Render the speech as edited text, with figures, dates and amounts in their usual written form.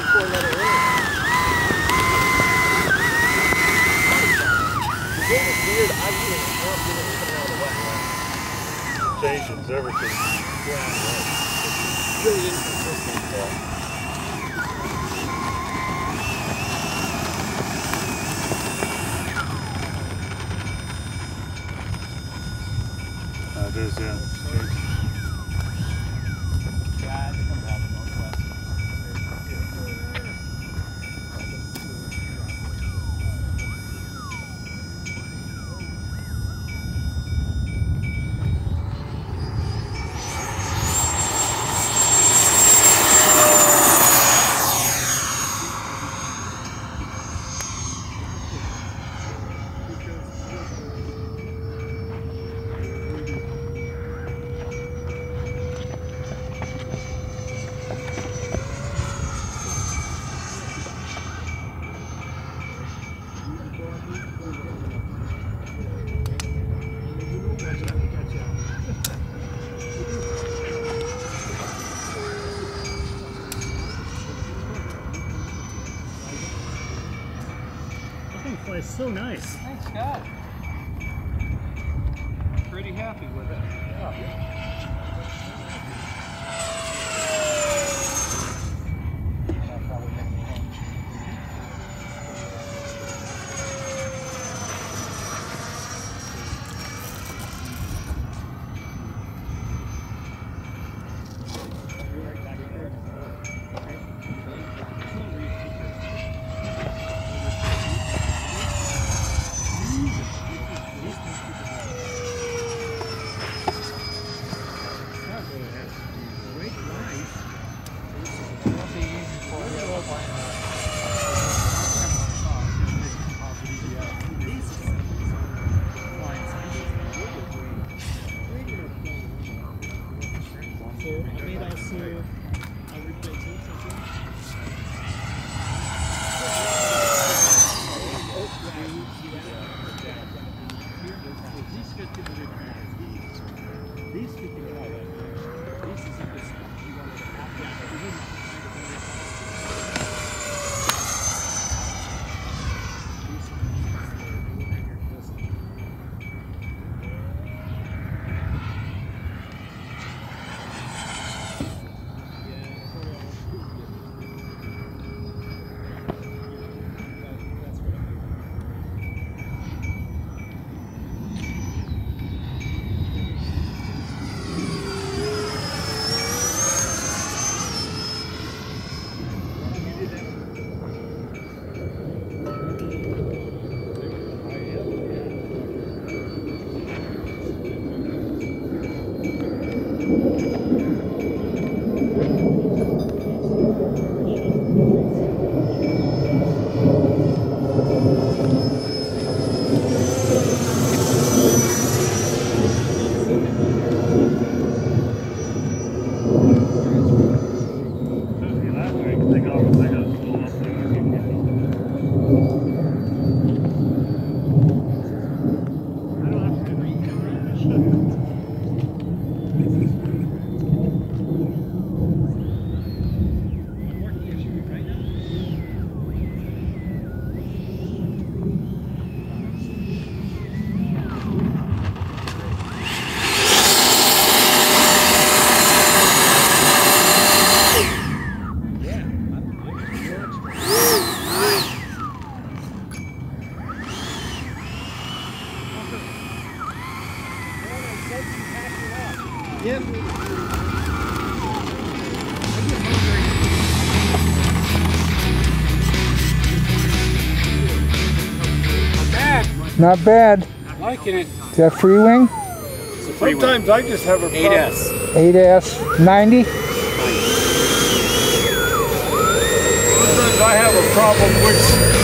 Stations, everything. Yeah, it's really inconsistent. It is, yeah. Yeah, it's coming out of the northwest. It's so nice. Thanks, Scott. Pretty happy with it. Yeah. Yep. Not bad. Liking it. Is that Freewing? Sometimes I just have a problem. 8S. 8S 90? Sometimes I have a problem which